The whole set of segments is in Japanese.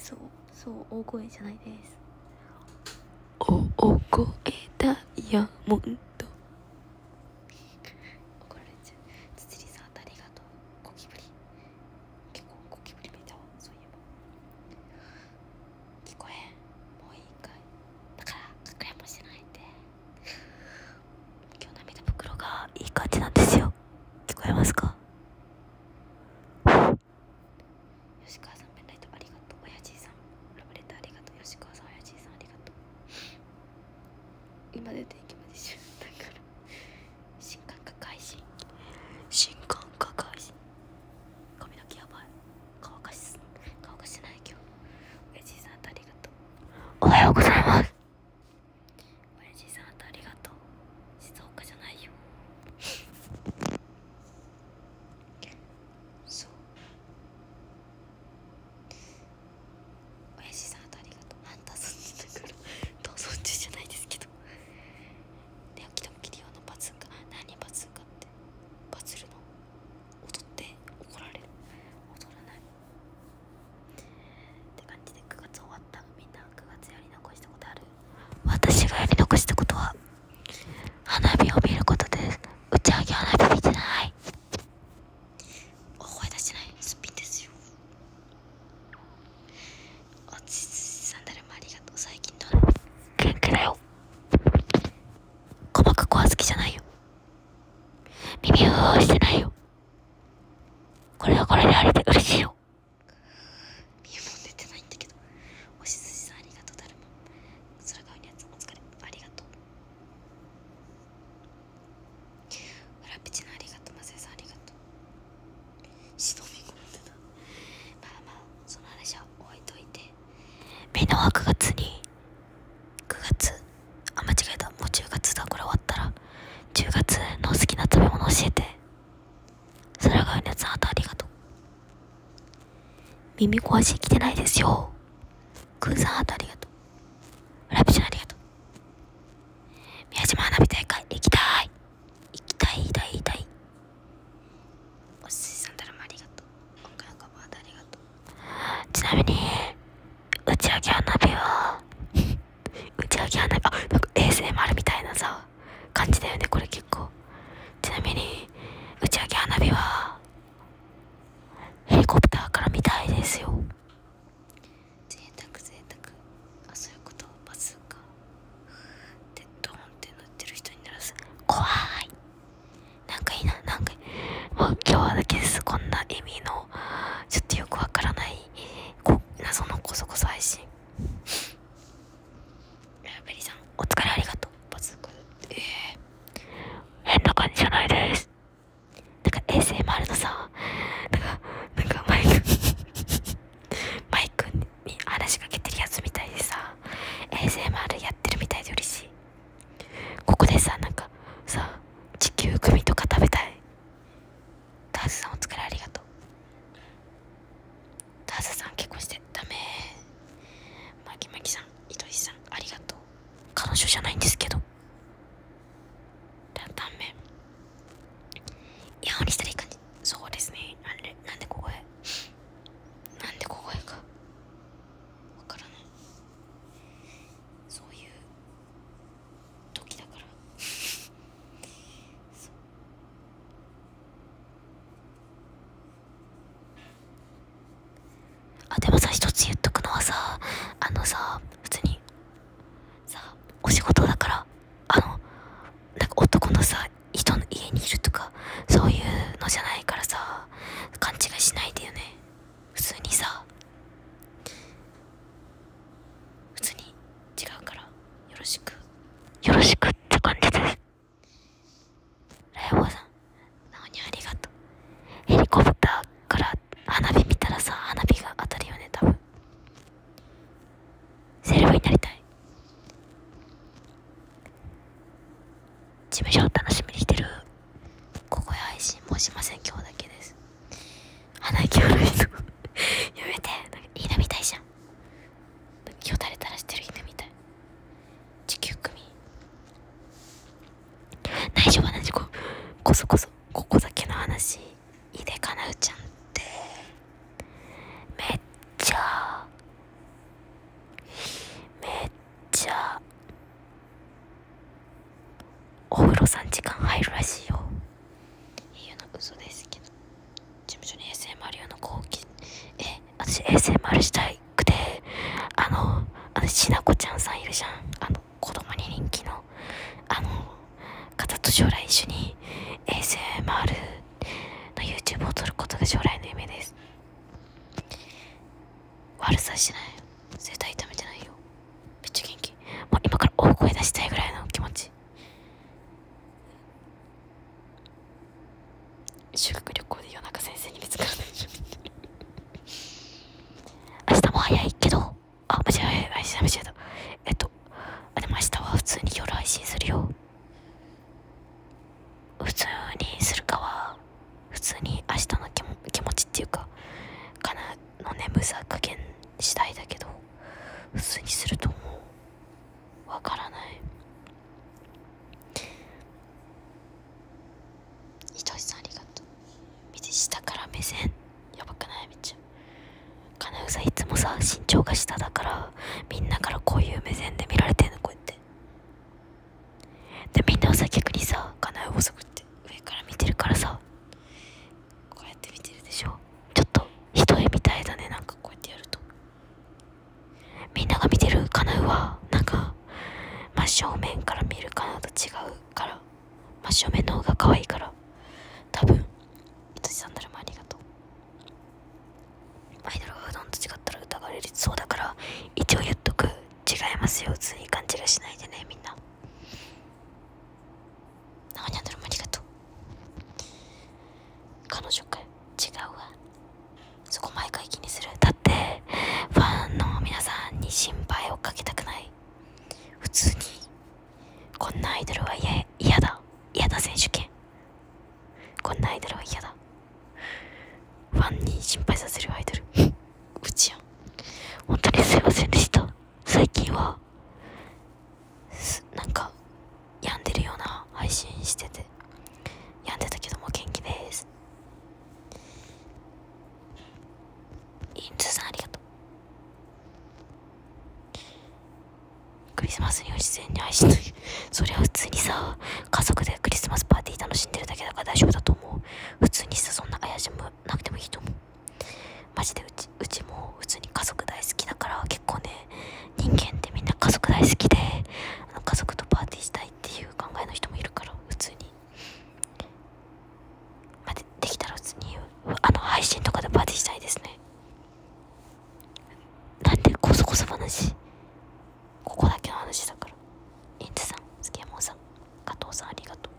そう大声じゃないです。 大声ダイヤモンド。 怒られちゃう。つつりさんありがとう。ゴキブリ結構ゴキブリ見たわ。そういえば聞こえん。もういいかい。だからかくれんぼしてないで。今日涙袋がいい感じなんですよ。聞こえますか？ 吉川さんペンライトありがとう。おやじいさんラブレターありがとう。吉川さんおやじいさんありがとう。今出ていきましょう。だから新感覚配信髪の毛やばい。乾かしてない今日。おやじいさんありがとう。 おはようございます。 おやじいさんありがとう。静岡じゃないよ。そうおやじさんありがとう。ハンターさんだから逃走中じゃないですけど。寝起きドッキリ用のバズーカ。何バズーカって？バズるの？踊って怒られる？踊らないって感じで9月終わった。みんな9月やり残したことある？ 私がやり残したことは花火を見ることです。打ち上げ花火見てない。 大声出してない。すっぴんですよ。おちつサンダルもありがとう。最近どう？ 元気だよ。細かくは好きじゃないよ。耳をしてないよ。これはこれでありで嬉しいよ。 身も出てないんだけど。おしずしさんありがとう。誰も空顔にやつお疲れありがとう。裏ピチのありがとう。まさやさんありがとう。しのみ込んでた。まあその話は置いといて。 みんなは9月間違えた。もう10月だ。これ終わったら10月の好きな食べ物教えて。空がのやつありがとう。耳壊し来てないですよ。クーさんありがとう。ラピちゃんありがとう。宮島花火大会行きたい。 おしずしさん誰もありがとう。岡山バードありがとう。 ちなみに打ち上げ花火はなんか ASMR みたいなさ感じだよねこれ結構。ちなみに打ち上げ花火はヘリコプターから見たいですよ。 贅沢あそういうこと。バズーカでドーンって乗ってる人にならず怖い。なんかいいな。もう今日だけです。こんな意味のちょっとよくわからない謎のコソコソ配信。 ベリーさんお疲れありがとう。 バズーカ変な感じじゃないです。なんか ASMR のさなんかマイクに話しかけてるやつみたいでさ ASMR やってるみたいで嬉しい。ここでさなんかさ地球グミとか食べたい。ターズさんお疲れありがとう。ターズさん結婚してダメ。 マキさん糸井さんありがとう。 彼女じゃないんですけど。 担々麺イヤホンにしたらいい感じ。そうですね。なんで小声かわからない。そういう時だからそうでもさ一つ言っとくのはさ普通にさお仕事だからなんか男のさ人の家にいるとかそういうのじゃないからさ勘違いしないでよね。普通に違うからよろしくって感じです。ライボーさんなおにありがとう。 ヘリコプターから花火見たらさ花火が当たるよね多分。セレブになりたい。事務所を楽しみにしてる。 小声配信もしません。今日だけです。 鼻息悪いのやめて。なんか犬みたいじゃん。 今日垂れ垂らしてる犬みたい。地球組内緒話こそここだけの話。井出かなうちゃんってめっちゃお風呂3時間入るらしいよ。 いいよな、嘘ですけど。事務所に ASMR 用の後期、 私 ASMR したいくて、私しなこちゃんさんいるじゃん、子供に人気の方と将来一緒に ASMR の YouTube を撮ることが将来の夢です。悪さしない、絶対痛めてないよ、めっちゃ元気。もう今から大声出したいぐらいの気持ち。修学旅行で夜中先生に見つからないじゃん明日も早いけど、間違えた。でも明日は普通に夜配信するよ。普通にするかは普通に明日の気持ちっていうかかなの眠さ加減次第だけど、普通にすると思う。わからない。 ひとしさんありがとう。見て、下から目線やばくない？めっちゃ金うさいつもさ身長が下だからみんなからこういう目線で見られてんの、こうやって。でみんなはさ逆にさ金う細くって上から見てるからさこうやって見てるでしょ。ちょっと一重みたいだね、なんかこうやってやると。みんなが見てる金うはなんか真正面から見る金うと違うから、真正面の方が可愛いから多分。 ひとしさんだるまありがとう。 アイドルがうどんと違ったら疑われそうだから一応言っとく。違いますよ、普通に勘違いしないでねみんな。 なにゃんだるまありがとう。彼女かよ、違うわ。そこ毎回気にする。 だってファンの皆さんに心配をかけたくない。普通にこんなアイドルは嫌だ選手権。こんなアイドルは嫌だ。ファンに心配させるアイドルうちやん。 本当にすいませんでした。最近はなんか病んでるような配信してて、病んでたけども元気です。インズさんありがとう。クリスマスには自然に配信とそれは普通にさ家族でクリスマスパーティー楽しんでるだけだから大丈夫だと思う。普通にさそんな怪しむなくてもいいと思う。マジでうちも普通に家族大好きだから結構ね、人間ってみんな家族大好きで家族とパーティーしたいっていう考えの人もいるから普通に、できたら普通に配信とかでパーティーしたいですね。なんでこそこそ話、ここだけの話だから。インツさん、スケモンさん、加藤さんありがとう。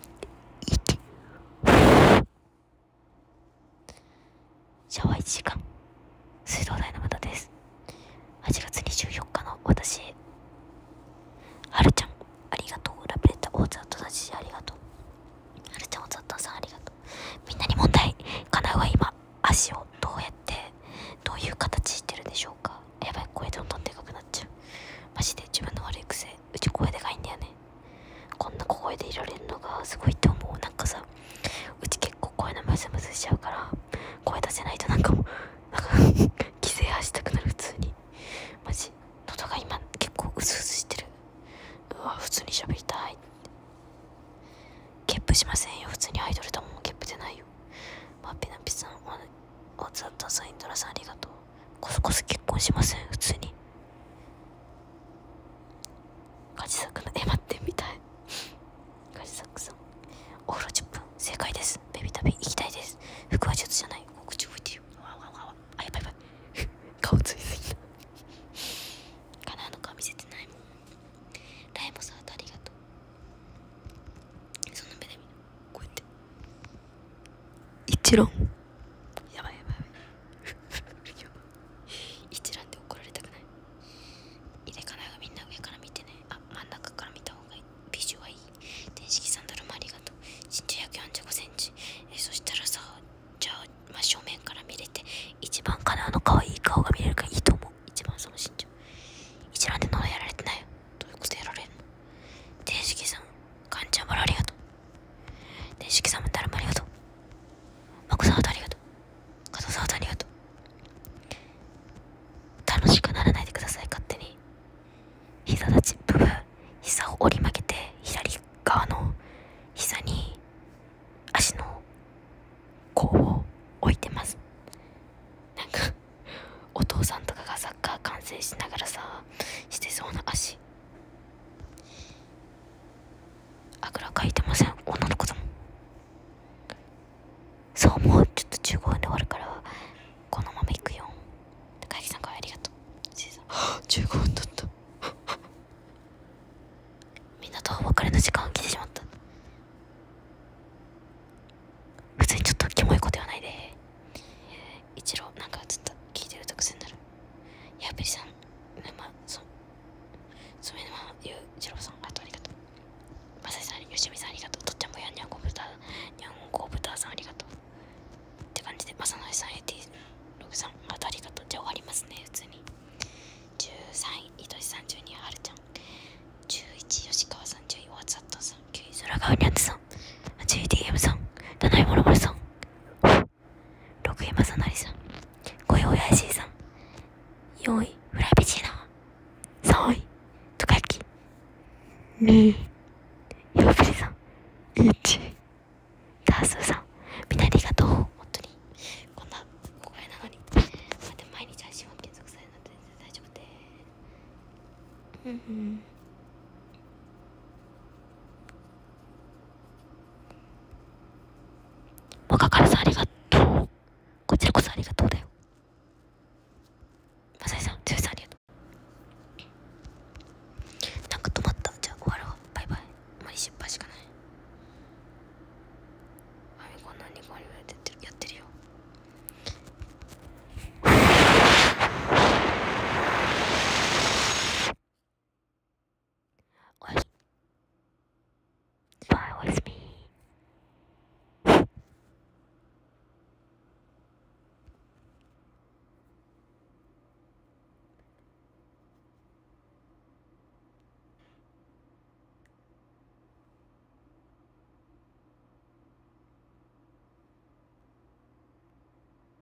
シャワー1時間水道代の無駄です。8月24日の私へ。はるちゃんありがとう。ラブレター大津アットダジありがとう。はるちゃん大津アットさんありがとう。みんなに問題。かなうは今足をどういう形してるでしょうか。やばい、声どんどんでかくなっちゃう。マジで自分の悪い癖。うち声でかいんだよね。こんな小声でいられるのがすごいって思う。なんかさ、うち結構声のムズムズしちゃうから声出せないとなんか規制発したくなる。普通にマジ喉が今結構うすうすしてる。うわ普通に喋りたい。ゲップしませんよ、普通にアイドルだもん。ゲップ出ないよ。マッピナピさん、おつあったさん、インドラさんありがとう。コソコソ結婚しません、普通に。ガジサクの待ってみたい。ガジサクさん、お風呂10分正解です。ベビー旅行きたいです。服はちょっとじゃない。口拭いてよ。あ、やばい顔ついすぎた。かなの顔見せてないもん。ライモさんありがとう。その目で見る。こうやって一論やばい一覧で怒られたくない。入れかながみんな上から見てね。あ、真ん中から見た方がいい。ビジュはいい。電子機サンダルもありがとう。身長145センチ。そしたらさ、じゃあ真正面から見れて一番かなの可愛い顔が見れるからいいと思う。一番その身長。一覧で喉やられてないよ。どういうことやられんの。電子機さん、カンちゃんバラありがとう。電子機さんも誰もありがとう。マコさんあ書いてません。女の子だもん。そう、もうちょっと15分で終わるからこのまま行くよ。高木さんからありがとう。15分だった。みんなとお別れの時間来てしまった。普通にちょっとキモい子ではないで。一郎なんかずっと聞いてると癖になる。やっぱりさん、染沼ゆうじろうさん、あとありがとう。まさしさん、よしみさんありがとう。とっちゃんもやんにゃんこぶたさんありがとう。って感じで、まさのりさん、86さん、あとありがとう。じゃあ終わりますね、普通に。13位、いとしさん、12位、はるちゃん。11位、吉川さん、10位、おわつあったさん。9位、空がうにゃんつさん。8位、DM さん。7位、もろもろさん。6位、まさのりさん。5位、おやしいさん。4位、フラペチーノ。3位、とかやき。2位、ようぴりさん。1位、タースーさん。みんなありがとう。本当に。こんな声なのに。でも毎日配信は継続されるので全然大丈夫で。もかからさんありがとう。